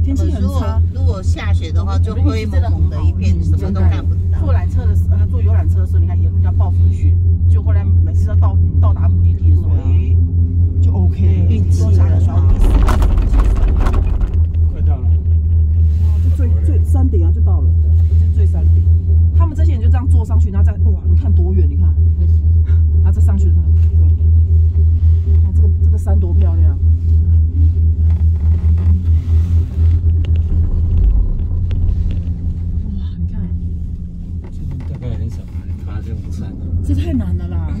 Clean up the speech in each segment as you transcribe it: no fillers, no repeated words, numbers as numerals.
天气很差。 如果下雪的话，就灰蒙蒙的一片，什么都看不到。 坐缆车的时候，坐游览车的时候，你看沿路像暴风雪，就后来每次要到达目的地的时候，哎，就 OK， 运气下个小雨。 快到了。 就最山顶啊，就到了，对，就最山顶。他们这些人就这样坐上去，然后再哇，你看多远，你看，然后再上去的，对，看这个山多漂亮。哇，你看， 这边大概很少人爬这种山。 这太难了啦。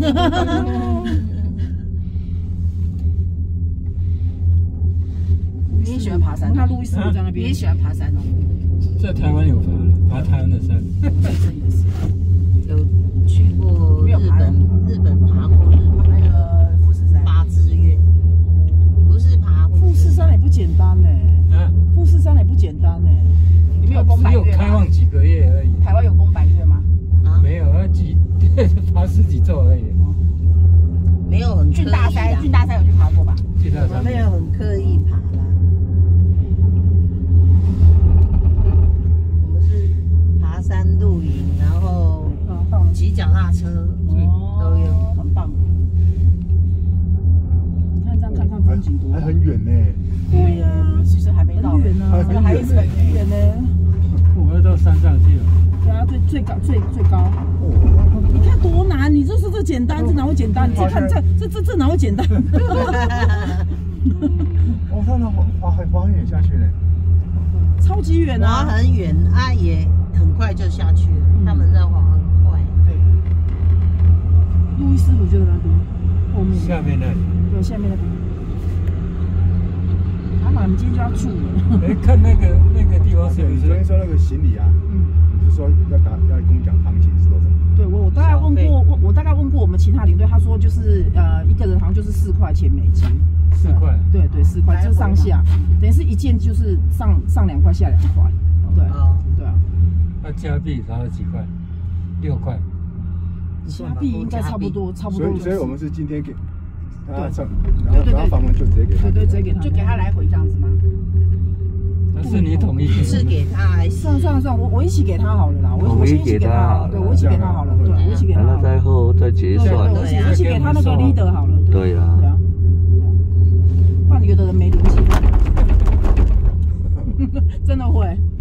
你也喜欢爬山？看路易斯在那边，你也喜欢爬山哦。 在台湾有爬台湾的山。 有去过日本爬过那个富士山八之岳，不是爬富士山也不简单呢。富士山也不简单呢。你们有攻百岳吗？ 只有开放几个月而已。 台湾有攻百岳吗？ 没有，爬十几座而已。 没有很刻意。 郡大山有去爬过吧？ 我没有很刻意爬啦。我们是爬山露营，然后骑脚踏车，都有， 很棒。你看这样看风景多， 还很远呢。 对呀，其实还没到，很远呢，还很远呢。 我们要到山上去了。 对啊，最高。你看多难！你这简单，这哪会简单？你看这哪会简单？ 我看到滑很远下去呢， 超级远啊！ 滑很远啊，也很快就下去了。他们在滑很快。 对。路易斯湖就在那边，后面。 下面那里。 对，下面那边。还好，我们今天就要住了。 哎，看那个地方是不是？ 昨天说那个行李啊，你是说要跟我们讲行情是多少？ 对，我大概问过我们其他领队，他说就是一个人好像就是4块钱美金。 4块。 对，4块，就是上下，等于是一件就是上2块，下2块。对。对啊。 那加币它是几块？6块。 加币应该差不多。所以我们是今天给他上， 然后房门就直接给他。 对，直接给他，就给他来回这样子吗？ 是你统一给？ 是给他还是？ 算了，我一起给他好了啦。我先一起给他，对，我一起给他好了。对，我一起给他。 那在后再结算。 对，我一起给他那个 leader 好了。 对呀。 对啊。不然有的人没灵气。真的会。